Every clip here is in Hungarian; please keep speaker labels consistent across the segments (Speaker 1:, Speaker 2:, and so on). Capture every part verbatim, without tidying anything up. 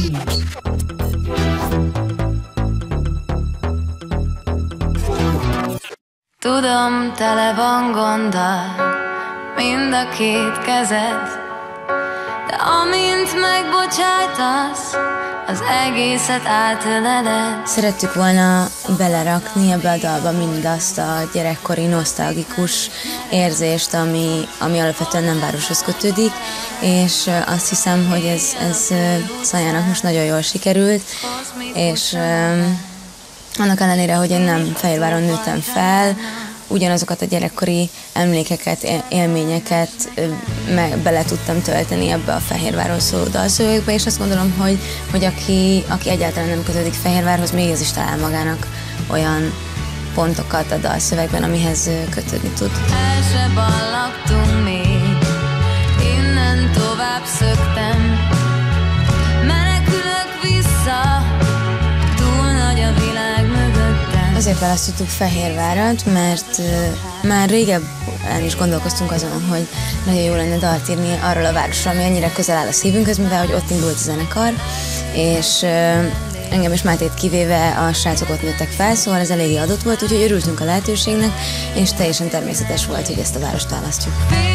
Speaker 1: Tudom, tele van gonddal mind a két kezed, de amint megbocsájtasz, az egészet átöleled.
Speaker 2: Szerettük volna belerakni ebbe a dalba mindazt a gyerekkori nosztalgikus érzést, ami, ami alapvetően nem városhoz kötődik, és azt hiszem, hogy ez, ez Szajának most nagyon jól sikerült, és annak ellenére, hogy én nem Fehérváron nőttem fel, ugyanazokat a gyerekkori emlékeket, élményeket meg bele tudtam tölteni ebbe a Fehérvárról szóló dalszövegbe, és azt gondolom, hogy, hogy aki, aki egyáltalán nem kötődik Fehérvárhoz, még ez is talál magának olyan pontokat a dalszövegben, amihez kötődni tud.
Speaker 1: El se ballagtunk még, innen tovább szöktem, menekülök vissza, túl nagy a világ mögöttem.
Speaker 2: Azért választottuk Fehérvárat, mert uh, már régebben is gondolkoztunk azon, hogy nagyon jó lenne dalt írni arról a városról, ami ennyire közel áll a szívünkhöz, mivel hogy ott indult a zenekar, és uh, engem és Mátét kivéve a srácok ott nőttek fel, szóval ez eléggé adott volt, úgyhogy örültünk a lehetőségnek, és teljesen természetes volt, hogy ezt a várost választjuk.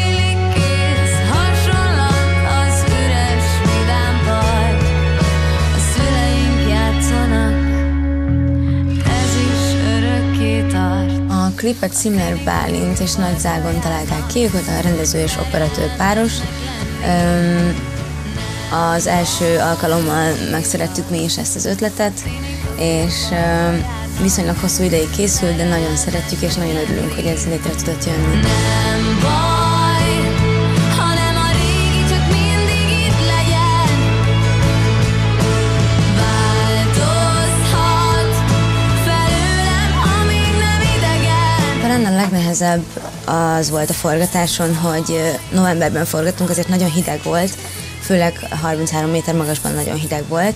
Speaker 2: A klipet Cimler Bálint és Nagy Zágon találták ki, ők a rendező és operatőr páros. Az első alkalommal megszerettük mi is ezt az ötletet, és viszonylag hosszú ideig készült, de nagyon szeretjük és nagyon örülünk, hogy ez létre tudott jönni.
Speaker 1: Nem baj, hanem a régi csak mindig itt legyen. Változhat felőlem, amíg nem idegen.
Speaker 2: Talán a legnehezebb az volt a forgatáson, hogy novemberben forgattunk, azért nagyon hideg volt, főleg harminchárom méter magasban nagyon hideg volt.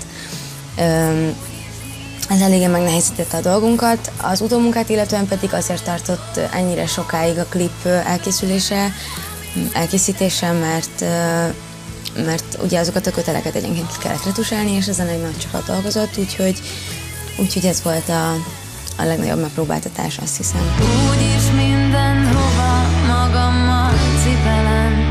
Speaker 2: Ez eléggé megnehezítette a dolgunkat, az utómunkát illetően pedig azért tartott ennyire sokáig a klip elkészülése, elkészítése, mert, mert ugye azokat a köteleket egyenként ki kellett retusálni, és ezen egy nagy csapat dolgozott, úgyhogy, úgyhogy ez volt a, a legnagyobb megpróbáltatás, azt hiszem.
Speaker 1: Úgyis mindenhova magammal cipelem.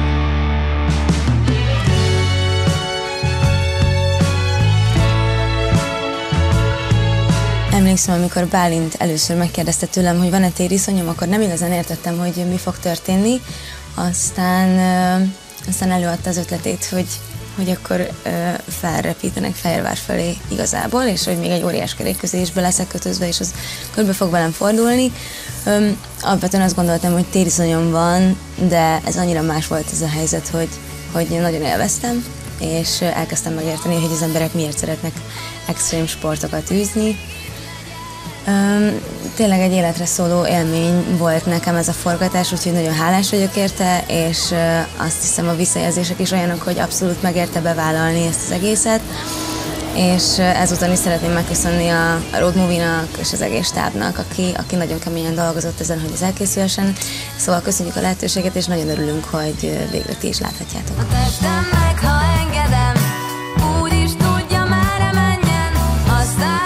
Speaker 2: Emlékszem, amikor Bálint először megkérdezte tőlem, hogy van-e tériszonyom, akkor nem igazán értettem, hogy mi fog történni. Aztán, aztán előadta az ötletét, hogy, hogy akkor felrepítenek Fehérvár felé igazából, és hogy még egy óriás kerékkötésbe leszek kötözve, és az körbe fog velem fordulni. Alapvetően azt gondoltam, hogy tériszonyom van, de ez annyira más volt ez a helyzet, hogy, hogy nagyon élveztem, és elkezdtem megérteni, hogy az emberek miért szeretnek extrém sportokat űzni. Um, tényleg egy életre szóló élmény volt nekem ez a forgatás, úgyhogy nagyon hálás vagyok érte, és uh, azt hiszem a visszajelzések is olyanok, hogy abszolút megérte bevállalni ezt az egészet, és uh, ezúton is szeretném megköszönni a, a Road Movie-nak és az egész stábnak, aki, aki nagyon keményen dolgozott ezen, hogy ez elkészülhessen. Szóval köszönjük a lehetőséget, és nagyon örülünk, hogy uh, végre ti is láthatjátok.
Speaker 1: A testem meg, ha engedem, úgy is tudja, merre menjen, aztán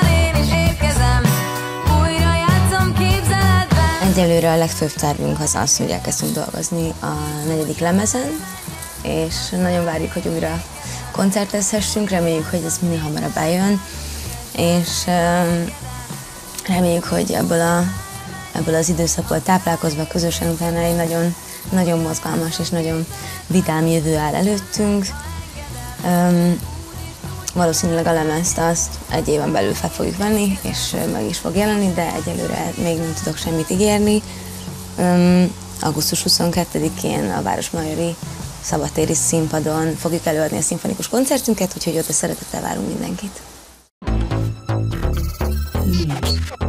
Speaker 2: egyelőre a legfőbb tervünk az az, hogy elkezdtünk dolgozni a negyedik lemezen, és nagyon várjuk, hogy újra koncertezhessünk, reméljük, hogy ez minél hamarabb eljön, és um, reméljük, hogy ebből, a, ebből az időszakból táplálkozva közösen utána egy nagyon, nagyon mozgalmas és nagyon vidám jövő áll előttünk. Um, Valószínűleg a lemezt azt egy éven belül fel fogjuk venni, és meg is fog jelenni, de egyelőre még nem tudok semmit ígérni. Um, augusztus huszonkettedikén a Városmajori szabadtéri színpadon fogjuk előadni a szimfonikus koncertünket, úgyhogy oda szeretettel várunk mindenkit.